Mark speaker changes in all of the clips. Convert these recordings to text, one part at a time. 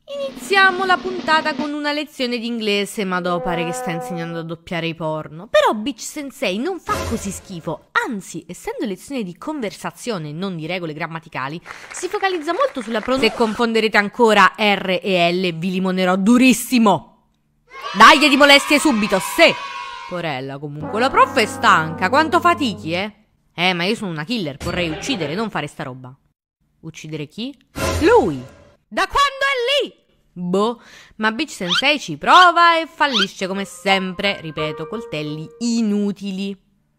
Speaker 1: Iniziamo la puntata con una lezione di inglese, ma dopo pare che sta insegnando a doppiare i porno. Però Bitch Sensei non fa così schifo, anzi, essendo lezione di conversazione e non di regole grammaticali, si focalizza molto sulla pronuncia. Se confonderete ancora R e L, vi limonerò durissimo. Dai di molestie subito, se! Porella, comunque, la prof è stanca, quanto fatichi, ma io sono una killer, vorrei uccidere, non fare sta roba. Uccidere chi? Lui! Da quando è lì? Boh, ma Bitch Sensei ci prova e fallisce come sempre, ripeto, coltelli inutili.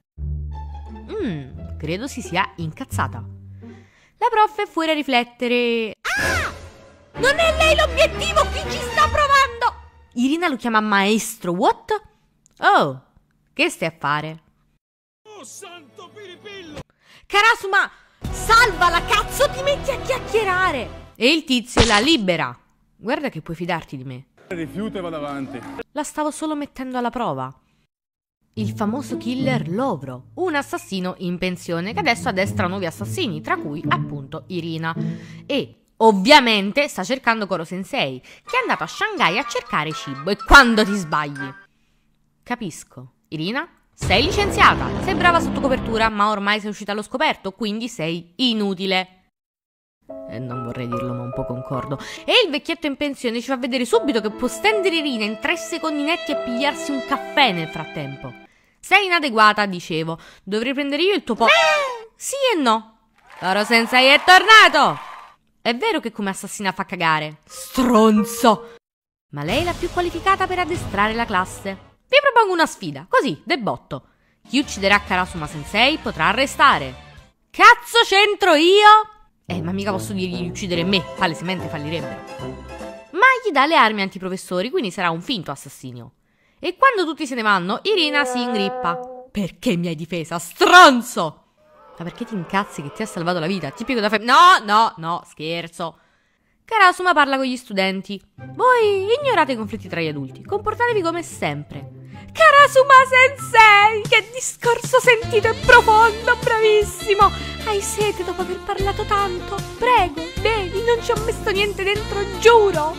Speaker 1: Credo si sia incazzata. La prof è fuori a riflettere. Ah! Non è lei l'obiettivo, chi ci sta provando? Irina lo chiama maestro, what? Oh, che stai a fare?
Speaker 2: Oh, santo piripillo!
Speaker 1: Karasuma, salvala, cazzo, ti metti a chiacchierare! E il tizio la libera. Guarda che puoi fidarti di me.
Speaker 2: Rifiuto e vado avanti.
Speaker 1: La stavo solo mettendo alla prova. Il famoso killer Lovro, un assassino in pensione che adesso addestra nuovi assassini, tra cui appunto Irina. E ovviamente sta cercando Koro Sensei, che è andato a Shanghai a cercare cibo. E quando ti sbagli? Capisco. Irina, sei licenziata, sei brava sotto copertura, ma ormai sei uscita allo scoperto, quindi sei inutile. Non vorrei dirlo, ma un po' concordo. E il vecchietto in pensione ci fa vedere subito che può stendere Irina in 3 secondi netti e pigliarsi un caffè nel frattempo. Sei inadeguata, dicevo. Dovrei prendere io il tuo posto. Sì e no. Koro Sensei è tornato. È vero che come assassina fa cagare. Stronzo. Ma lei è la più qualificata per addestrare la classe. Vi propongo una sfida, così, de botto. Chi ucciderà Karasuma Sensei potrà arrestare. Cazzo c'entro io? Ma mica posso dirgli di uccidere me, palesemente fallirebbero. Ma gli dà le armi antiprofessori, quindi sarà un finto assassinio. E quando tutti se ne vanno, Irina si ingrippa. Perché mi hai difesa, stronzo? Ma perché ti incazzi che ti ha salvato la vita? Tipico da No, scherzo. Karasuma parla con gli studenti. Voi ignorate i conflitti tra gli adulti, comportatevi come sempre. Karasuma Sensei, che discorso sentito e profondo, bravissimo. Hai sete dopo aver parlato tanto? Prego, bevi, non ci ho messo niente dentro, giuro.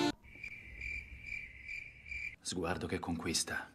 Speaker 3: Sguardo che conquista.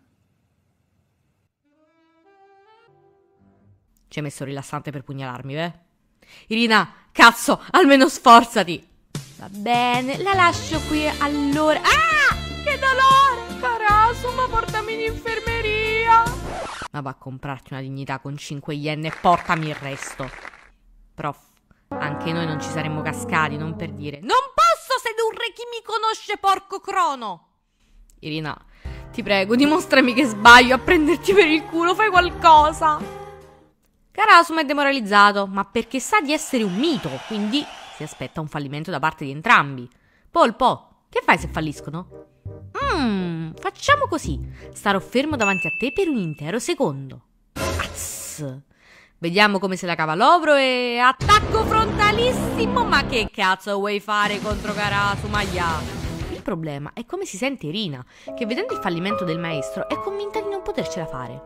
Speaker 1: Ci hai messo rilassante per pugnalarmi, Irina, cazzo, almeno sforzati. Va bene, la lascio qui allora. Ah, che dolore! Karasuma, portami in infermeria. Ma va a comprarti una dignità con 5 yen e portami il resto. Prof, anche noi non ci saremmo cascati, non per dire. Non posso sedurre chi mi conosce, porco crono. Irina, ti prego, dimostrami che sbaglio a prenderti per il culo, fai qualcosa. Karasuma è demoralizzato, ma perché sa di essere un mito, quindi si aspetta un fallimento da parte di entrambi. Polpo, che fai se falliscono? Facciamo così. Starò fermo davanti a te per un intero secondo. Azz. Vediamo come se la cava Lovro e... attacco frontalissimo! Ma che cazzo vuoi fare contro Karasuma? Il problema è come si sente Irina, che vedendo il fallimento del maestro è convinta di non potercela fare.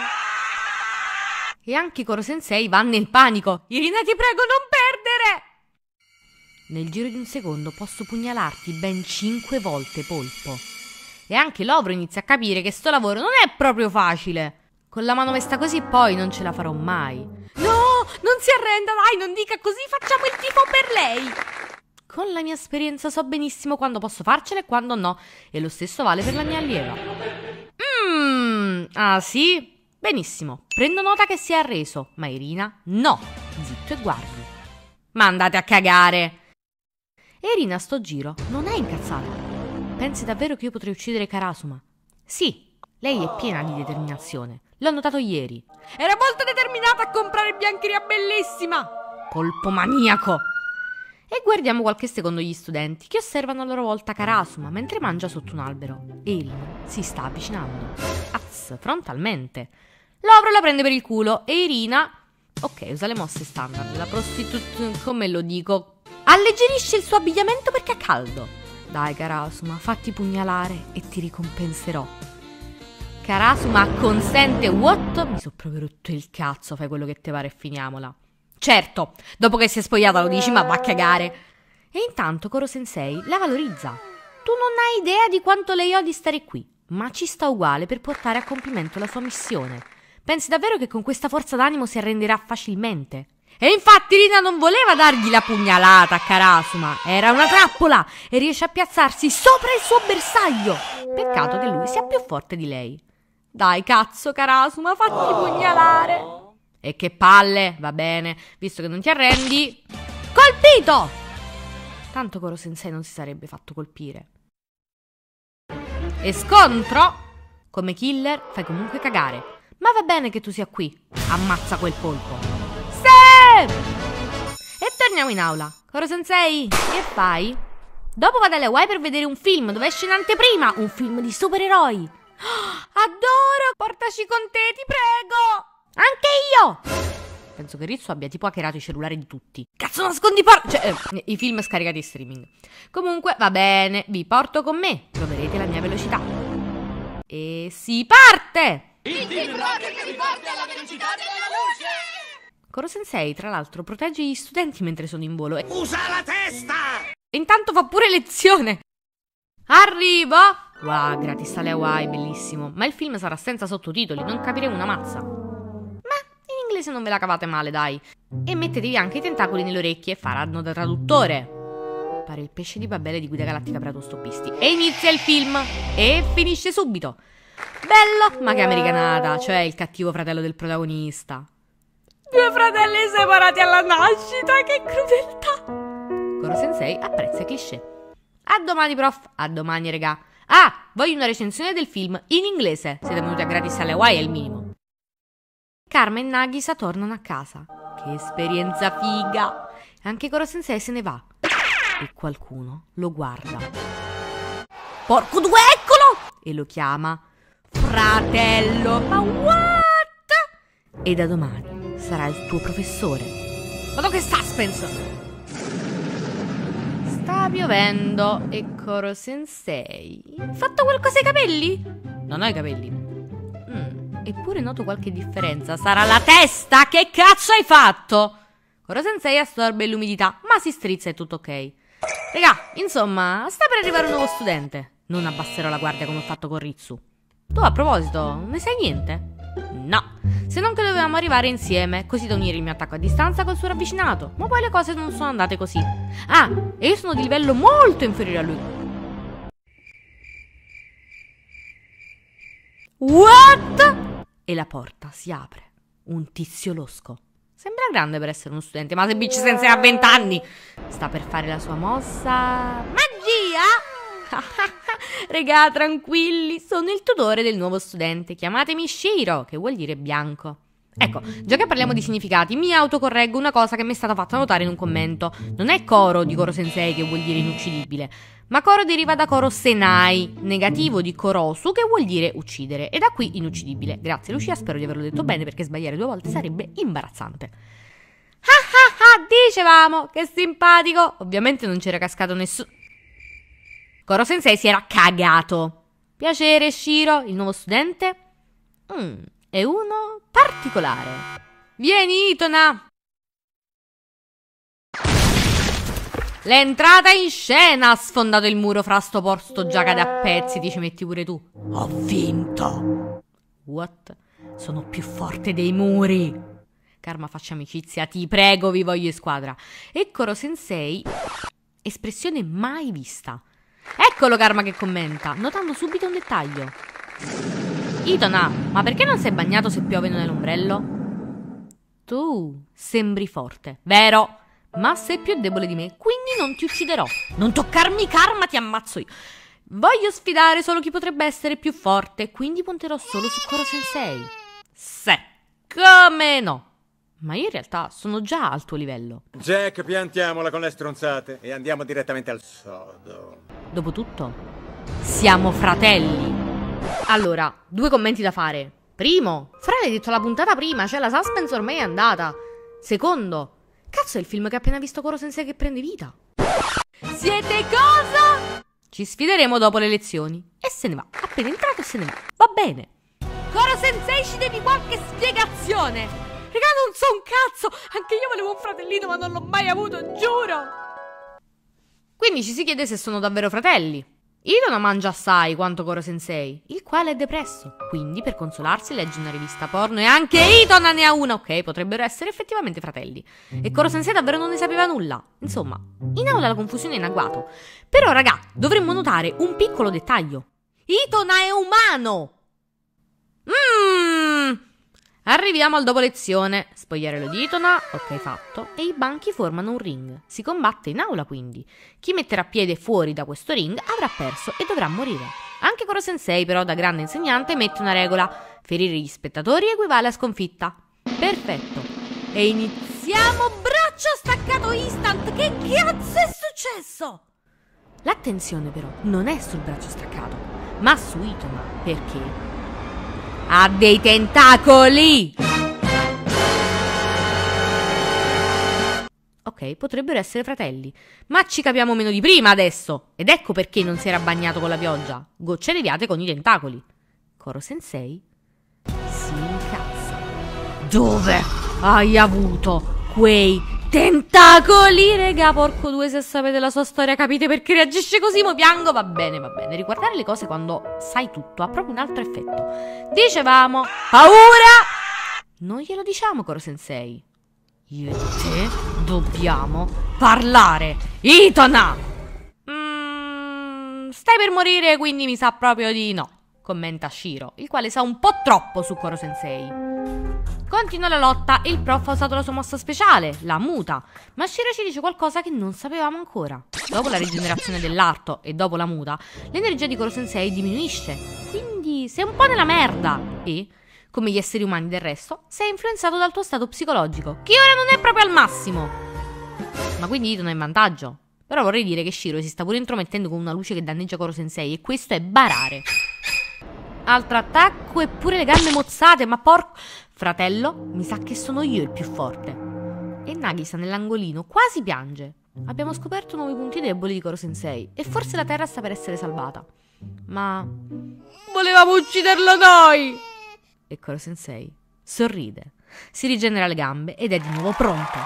Speaker 1: E anche Koro Sensei va nel panico. Irina, ti prego, non perdere! Nel giro di un secondo posso pugnalarti ben 5 volte, polpo. E anche Lovro inizia a capire che sto lavoro non è proprio facile. Con la mano messa così poi non ce la farò mai. No, non si arrenda, dai, non dica così, facciamo il tifo per lei. Con la mia esperienza so benissimo quando posso farcela e quando no. E lo stesso vale per la mia allieva. Ah sì? Benissimo, prendo nota che si è arreso. Ma Irina, no, zitto e guardi. Ma andate a cagare. E Irina a sto giro non è incazzata. Pensi davvero che io potrei uccidere Karasuma? Sì, lei è piena di determinazione. L'ho notato ieri. Era molto determinata a comprare biancheria bellissima. Polpo maniaco. E guardiamo qualche secondo gli studenti che osservano a loro volta Karasuma mentre mangia sotto un albero. E Irina si sta avvicinando. Azz, frontalmente. Lovro la prende per il culo e Irina... ok, usa le mosse standard. La prostituta, come lo dico... alleggerisce il suo abbigliamento perché è caldo. Dai Karasuma, fatti pugnalare e ti ricompenserò. Karasuma consente, what? Mi sono proprio rotto il cazzo, fai quello che ti pare e finiamola. Certo, dopo che si è spogliata lo dici, ma va a cagare. E intanto Koro Sensei la valorizza. Tu non hai idea di quanto lei odi stare qui, ma ci sta uguale per portare a compimento la sua missione. Pensi davvero che con questa forza d'animo si arrenderà facilmente? E infatti Rina non voleva dargli la pugnalata a Karasuma, era una trappola e riesce a piazzarsi sopra il suo bersaglio. Peccato che lui sia più forte di lei. Dai cazzo Karasuma, fatti pugnalare. E che palle, va bene, visto che non ti arrendi. Colpito! Tanto Koro Sensei non si sarebbe fatto colpire. E scontro? Come killer fai comunque cagare. Ma va bene che tu sia qui. Ammazza quel polpo. E torniamo in aula. Koro Sensei, che fai? Dopo vado alle Hawaii per vedere un film dove esce in anteprima un film di supereroi. Adoro! Portaci con te, ti prego! Anche io! Penso che Ritsu abbia tipo hackerato i cellulari di tutti. Cazzo, nascondi i film scaricati in streaming. Comunque, va bene, vi porto con me. Proverete la mia velocità. E si parte!
Speaker 2: Il Team Rocket che riparte alla velocità della luce!
Speaker 1: Koro Sensei, tra l'altro, protegge gli studenti mentre sono in volo.
Speaker 2: Usa la testa!
Speaker 1: E intanto fa pure lezione. Arrivo! Wow, gratis alle Hawaii, bellissimo. Ma il film sarà senza sottotitoli, non capiremo una mazza. Ma in inglese non ve la cavate male, dai. E mettetevi anche i tentacoli nelle orecchie, faranno da traduttore. Pare il pesce di Babele di Guida Galattica per autostoppisti. E inizia il film. E finisce subito. Bello, ma che americanata, cioè il cattivo fratello del protagonista. 2 fratelli separati alla nascita, che crudeltà! Koro Sensei apprezza i cliché. A domani, prof. A domani, regà. Ah, voglio una recensione del film in inglese. Siete venuti a gratis alle Hawaii, è il minimo. Karma e Nagisa tornano a casa. Che esperienza figa! Anche Koro Sensei se ne va. E qualcuno lo guarda. Porco due, eccolo! E lo chiama fratello. Ma what? E da domani sarà il tuo professore. Guarda che suspense! Sta piovendo e Koro Sensei fatto qualcosa ai capelli? Non ho i capelli. Eppure noto qualche differenza. Sarà la testa? Che cazzo hai fatto? Koro Sensei assorbe l'umidità, ma si strizza e tutto ok. Regà, insomma, sta per arrivare un nuovo studente. Non abbasserò la guardia come ho fatto con Ritsu. Tu a proposito, ne sai niente? No, se non che dovevamo arrivare insieme, così da unire il mio attacco a distanza col suo ravvicinato. Ma poi le cose non sono andate così. Ah, e io sono di livello molto inferiore a lui. What? E la porta si apre. Un tizio losco. Sembra grande per essere uno studente, ma se Beach Sensei ha 20 anni. Sta per fare la sua mossa. Magia! Regà, tranquilli, sono il tutore del nuovo studente. Chiamatemi Shiro, che vuol dire bianco. Ecco, già che parliamo di significati, mi autocorreggo una cosa che mi è stata fatta notare in un commento. Non è Koro di Koro Sensei che vuol dire inuccidibile, ma Koro deriva da Koro Senai, negativo di Korosu che vuol dire uccidere, e da qui inuccidibile. Grazie Lucia, spero di averlo detto bene perché sbagliare 2 volte sarebbe imbarazzante. Dicevamo, che simpatico. Ovviamente non c'era cascato nessuno. Koro Sensei si era cagato. Piacere Shiro, il nuovo studente? È uno particolare. Vieni Itona. L'entrata in scena ha sfondato il muro fra sto posto già cade a pezzi, ti ci metti pure tu. Ho vinto. What? Sono più forte dei muri. Karma, faccia amicizia, ti prego, vi voglio in squadra. E Koro Sensei, espressione mai vista. Eccolo Karma che commenta, notando subito un dettaglio. Itona, ma perché non sei bagnato se piove e non hai l'ombrello? Tu sembri forte, vero? Ma sei più debole di me, quindi non ti ucciderò. Non toccarmi Karma, ti ammazzo io. Voglio sfidare solo chi potrebbe essere più forte, quindi punterò solo su Koro Sensei. Come no? Ma io in realtà sono già al tuo livello.
Speaker 2: Jack, piantiamola con le stronzate e andiamo direttamente al sodo.
Speaker 1: Dopotutto, siamo fratelli. Allora, 2 commenti da fare. Primo, Fra l'hai detto la puntata prima, cioè la suspense ormai è andata. Secondo, cazzo è il film che ha appena visto Koro Sensei che prende vita. Siete cosa? Ci sfideremo dopo le lezioni. E se ne va, appena entrato se ne va. Va bene. Koro Sensei, ci devi qualche spiegazione. Raga, non so un cazzo. Anche io volevo un fratellino ma non l'ho mai avuto, giuro. Quindi ci si chiede se sono davvero fratelli. Ito non mangia assai quanto Koro Sensei, il quale è depresso, quindi per consolarsi legge una rivista porno e anche Ito ne ha una. Ok, potrebbero essere effettivamente fratelli. E Koro Sensei davvero non ne sapeva nulla. Insomma, in aula la confusione è in agguato. Però raga, dovremmo notare un piccolo dettaglio. Itona è umano! Arriviamo al dopo lezione. Spogliarello di Itona, ok fatto. E i banchi formano un ring. Si combatte in aula quindi. Chi metterà piede fuori da questo ring avrà perso e dovrà morire. Anche Koro Sensei però da grande insegnante mette una regola. Ferire gli spettatori equivale a sconfitta. Perfetto. E iniziamo. Braccio staccato instant. Che cazzo è successo? L'attenzione però non è sul braccio staccato, ma su Itona. Perché? Ha dei tentacoli! Ok, potrebbero essere fratelli, ma ci capiamo meno di prima adesso. Ed ecco perché non si era bagnato con la pioggia. Gocce deviate con i tentacoli. Koro Sensei si incazza. Dove hai avuto quei tentacoli? Rega, porco due, se sapete la sua storia capite perché reagisce così, mo piango. Va bene. Riguardare le cose quando sai tutto ha proprio un altro effetto. Dicevamo, paura! Non glielo diciamo, Koro Sensei. Io e te dobbiamo parlare. Itona! Stai per morire, quindi mi sa proprio di no, commenta Shiro, il quale sa un po' troppo su Koro Sensei. Continua la lotta e il prof ha usato la sua mossa speciale, la muta. Ma Shiro ci dice qualcosa che non sapevamo ancora. Dopo la rigenerazione dell'arto e dopo la muta, l'energia di Koro Sensei diminuisce. Quindi sei un po' nella merda. E, come gli esseri umani del resto, sei influenzato dal tuo stato psicologico, che ora non è proprio al massimo. Ma quindi Ito non è in vantaggio. Però vorrei dire che Shiro si sta pure intromettendo con una luce che danneggia Koro Sensei e questo è barare. Altro attacco e pure le gambe mozzate, ma porco... Fratello, mi sa che sono io il più forte. E Nagisa nell'angolino quasi piange. Abbiamo scoperto nuovi punti deboli di Koro Sensei e forse la terra sta per essere salvata. Ma... volevamo ucciderlo noi! E Koro Sensei sorride, si rigenera le gambe ed è di nuovo pronto.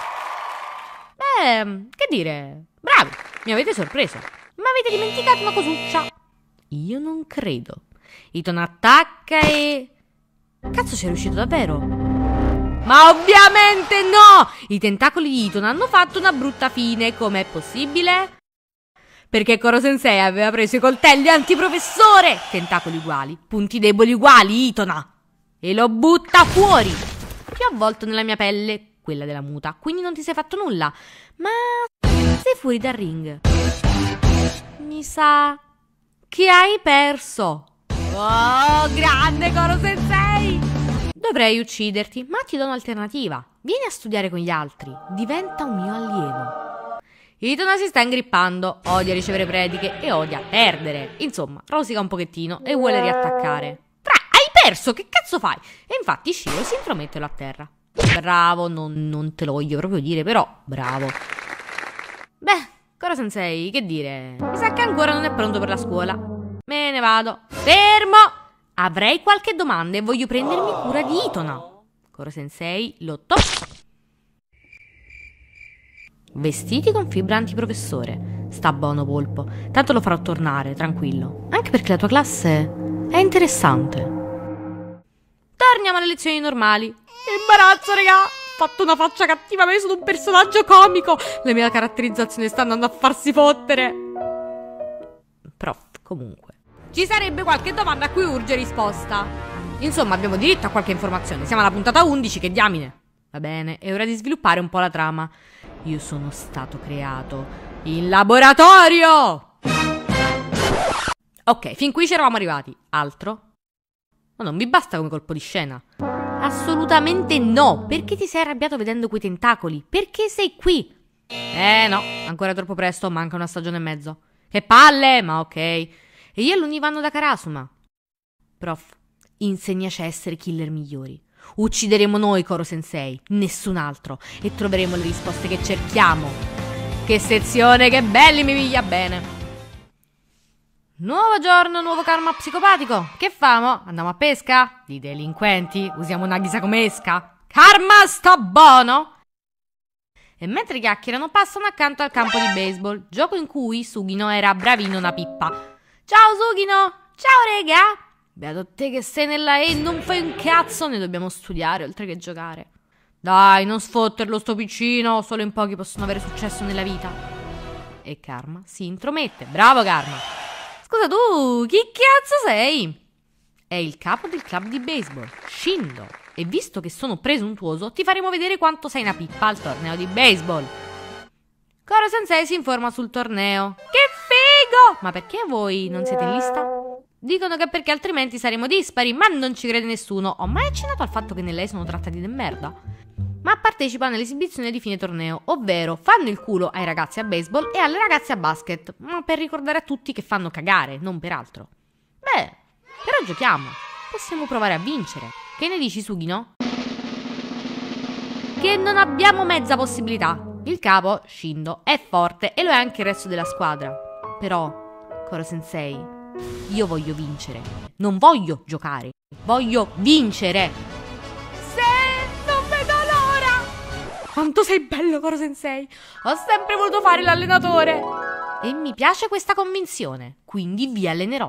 Speaker 1: Beh, che dire... bravi, mi avete sorpreso. Ma avete dimenticato una cosuccia. Io non credo. Itona attacca e... cazzo, ci è riuscito davvero? Ma ovviamente no! I tentacoli di Itona hanno fatto una brutta fine. Com'è possibile? Perché Koro Sensei aveva preso i coltelli antiprofessore. Tentacoli uguali, punti deboli uguali, Itona. E lo butta fuori. Ti ho avvolto nella mia pelle, quella della muta, quindi non ti sei fatto nulla. Ma sei fuori dal ring. Mi sa che hai perso. Oh, grande Koro Sensei! Dovrei ucciderti, ma ti do un'alternativa. Vieni a studiare con gli altri, diventa un mio allievo. Itona si sta ingrippando, odia ricevere prediche e odia perdere. Insomma, rosica un pochettino e vuole riattaccare. Hai perso, che cazzo fai? E infatti Shiro si intromette a terra. Bravo, non te lo voglio proprio dire, però bravo. Beh, Koro Sensei, che dire? Mi sa che ancora non è pronto per la scuola. Me ne vado. Fermo! Avrei qualche domanda e voglio prendermi cura di Itona. Koro Sensei lottò. Vestiti con fibra antiprofessore. Sta buono, polpo. Tanto lo farò tornare, tranquillo. Anche perché la tua classe è interessante. Torniamo alle lezioni normali. Imbarazzo, raga. Ho fatto una faccia cattiva, ma io sono un personaggio comico. La mia caratterizzazione sta andando a farsi fottere. Prof, comunque. Ci sarebbe qualche domanda a cui urge risposta. Insomma, abbiamo diritto a qualche informazione. Siamo alla puntata 11, che diamine. Va bene, è ora di sviluppare un po' la trama. Io sono stato creato in laboratorio. Ok, fin qui ci eravamo arrivati. Altro? Ma non vi basta come colpo di scena? Assolutamente no. Perché ti sei arrabbiato vedendo quei tentacoli? Perché sei qui? No, ancora troppo presto, manca una stagione e mezzo. Che palle, ma ok. E io e Luni vanno da Karasuma. Prof, insegnaci a essere killer migliori. Uccideremo noi Koro Sensei, nessun altro, e troveremo le risposte che cerchiamo. Che sezione, che belli, mi piglia bene. Nuovo giorno, nuovo karma psicopatico. Che famo? Andiamo a pesca? Di delinquenti? Usiamo Nagisa come esca? Karma sta buono? E mentre chiacchierano passano accanto al campo di baseball, gioco in cui Sugino era bravino una pippa. Ciao Sugino! Ciao rega! Beato te che sei nella E, non fai un cazzo, ne dobbiamo studiare oltre che giocare. Dai, non sfotterlo sto piccino, solo in pochi possono avere successo nella vita. E Karma si intromette. Bravo Karma! Scusa tu, chi cazzo sei? È il capo del club di baseball, Shindo. E visto che sono presuntuoso, ti faremo vedere quanto sei una pippa al torneo di baseball. Koro Sensei si informa sul torneo. Che figo! Ma perché voi non siete in lista? Dicono che perché altrimenti saremo dispari, ma non ci crede nessuno. Ho mai accennato al fatto che nell'E sono trattati di merda? Ma partecipano all'esibizione di fine torneo, ovvero fanno il culo ai ragazzi a baseball e alle ragazze a basket, ma per ricordare a tutti che fanno cagare, non per altro. Beh, però giochiamo. Possiamo provare a vincere. Che ne dici, Sugino? Che non abbiamo mezza possibilità. Il capo, Shindo, è forte e lo è anche il resto della squadra. Però, Koro Sensei, io voglio vincere. Non voglio giocare. Voglio vincere. Se non vedo l'ora. Quanto sei bello, Koro Sensei. Ho sempre voluto fare l'allenatore. E mi piace questa convinzione. Quindi vi allenerò.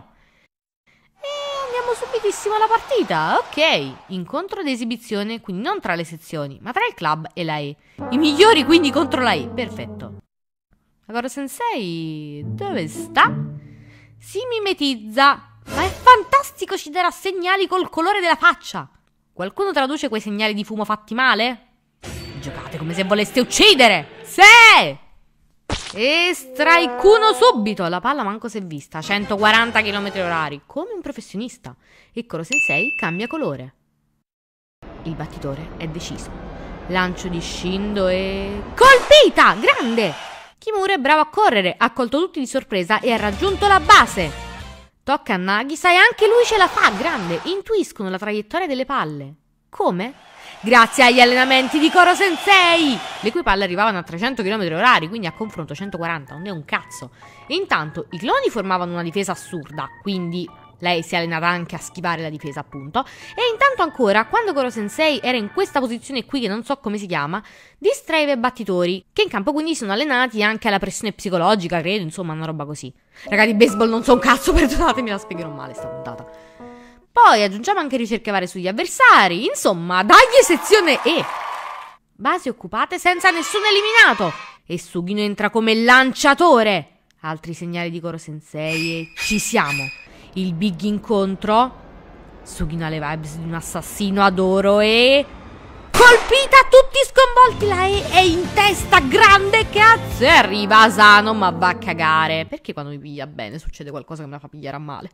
Speaker 1: Andiamo subitissimo alla partita. Ok, incontro d'esibizione, quindi non tra le sezioni, ma tra il club e la E. I migliori quindi contro la E. Perfetto. Koro Sensei dove sta? Si mimetizza. Ma è fantastico, ci darà segnali col colore della faccia. Qualcuno traduce quei segnali di fumo fatti male? Giocate come se voleste uccidere. Se! E strike uno subito. La palla manco si è vista. 140 km/h. Come un professionista. E Koro Sensei cambia colore. Il battitore è deciso. Lancio di Shindo e... colpita! Grande! Kimura è bravo a correre. Ha colto tutti di sorpresa e ha raggiunto la base. Tocca a Nagisa e anche lui ce la fa. Grande! Intuiscono la traiettoria delle palle. Come? Grazie agli allenamenti di Koro Sensei, le cui palle arrivavano a 300 km/h, quindi a confronto 140, non è un cazzo. E intanto i cloni formavano una difesa assurda, quindi lei si è allenata anche a schivare la difesa, appunto. E intanto ancora, quando Koro Sensei era in questa posizione qui, che non so come si chiama, distraeva i battitori, che in campo quindi sono allenati anche alla pressione psicologica, credo, insomma, una roba così. Ragazzi, di baseball non so un cazzo, perdonatemi, la spiegherò male sta puntata. Poi aggiungiamo anche ricerche varie sugli avversari. Insomma, dagli sezione E. Basi occupate senza nessun eliminato. E Sugino entra come lanciatore. Altri segnali di Koro Sensei e ci siamo. Il big incontro. Sugino ha le vibes di un assassino, adoro e... colpita, tutti sconvolti. La E è in testa, grande cazzo. E arriva Asano, ma va a cagare. Perché quando mi piglia bene succede qualcosa che me la fa pigliare a male?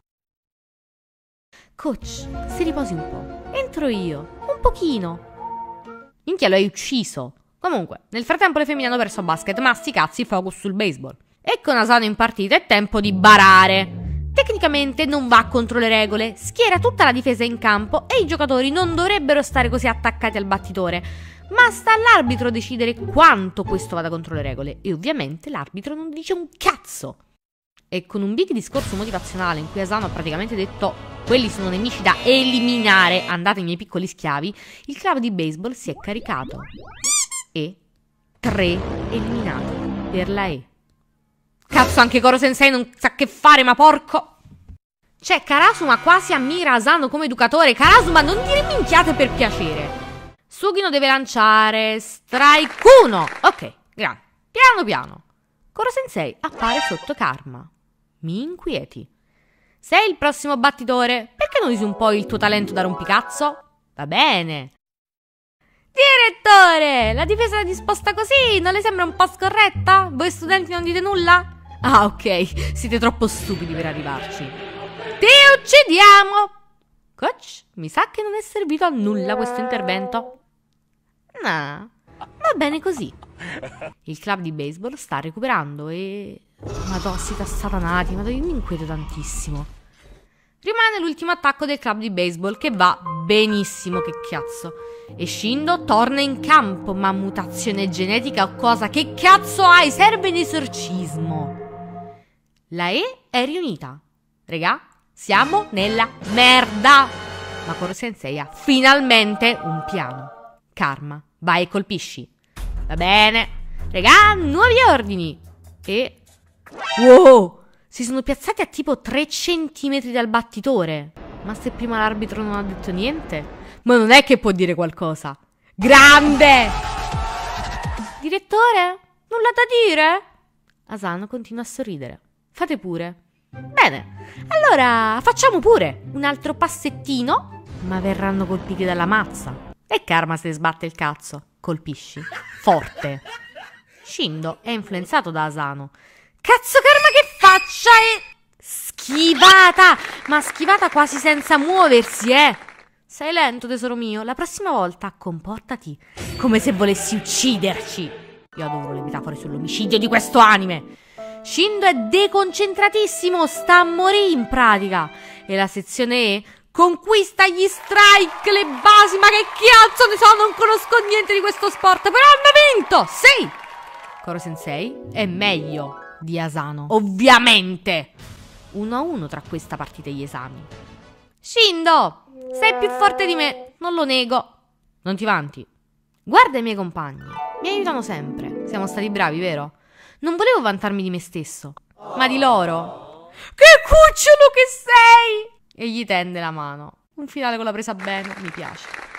Speaker 1: Coach, si riposi un po'. Entro io, un pochino. Minchia, lo hai ucciso. Comunque, nel frattempo le femmine hanno perso a basket, ma sti cazzi, focus sul baseball. E con Asano in partita è tempo di barare. Tecnicamente non va contro le regole, schiera tutta la difesa in campo e i giocatori non dovrebbero stare così attaccati al battitore. Ma sta all'arbitro decidere quanto questo vada contro le regole. E ovviamente l'arbitro non dice un cazzo. E con un big discorso motivazionale in cui Asano ha praticamente detto quelli sono nemici da eliminare, andate miei piccoli schiavi, il club di baseball si è caricato. E 3 eliminati per la E. Cazzo, anche Koro Sensei non sa che fare, ma porco. Cioè, Karasuma quasi ammira Asano come educatore. Karasuma, non dire minchiate per piacere. Sugino deve lanciare. Strike 1. Ok, grande. Piano piano. Koro Sensei appare sotto Karma. Mi inquieti. Sei il prossimo battitore. Perché non usi un po' il tuo talento da rompicazzo? Va bene. Direttore, la difesa è disposta così, non le sembra un po' scorretta? Voi studenti non dite nulla? Ah, ok, siete troppo stupidi per arrivarci. Ti uccidiamo! Coach, mi sa che non è servito a nulla questo intervento. No, va bene così. Il club di baseball sta recuperando e... Madò, siete assatanati, ma io mi inquieto tantissimo. Rimane l'ultimo attacco del club di baseball che va benissimo, che cazzo. E Shindo torna in campo, ma mutazione genetica o cosa? Che cazzo hai? Serve un esorcismo. La E è riunita. Regà, siamo nella merda. Ma Koro Sensei ha finalmente un piano. Karma, vai e colpisci. Va bene. Regà, nuovi ordini. E... wow! Si sono piazzati a tipo 3 centimetri dal battitore. Ma se prima l'arbitro non ha detto niente? Ma non è che può dire qualcosa. Grande! Direttore? Nulla da dire? Asano continua a sorridere. Fate pure. Bene, allora facciamo pure un altro passettino, ma verranno colpiti dalla mazza. E Karma se ne sbatte il cazzo. Colpisci. Forte. Shindo è influenzato da Asano. Cazzo Karma, che faccia è... Schivata! Ma schivata quasi senza muoversi, Sei lento, tesoro mio. La prossima volta comportati come se volessi ucciderci. Io adoro le metafore sull'omicidio di questo anime. Shindo è deconcentratissimo, sta a morire in pratica. E la sezione E conquista gli strike, le basi. Ma che cazzo ne so, non conosco niente di questo sport. Però hanno vinto, sì. Koro Sensei è meglio di Asano, ovviamente. 1-1 tra questa partita e gli esami. Shindo, sei più forte di me, non lo nego. Non ti vanti. Guarda i miei compagni, mi aiutano sempre. Siamo stati bravi, vero? Non volevo vantarmi di me stesso, ma di loro. Che cucciolo che sei! E gli tende la mano. Un finale con la presa bene, mi piace.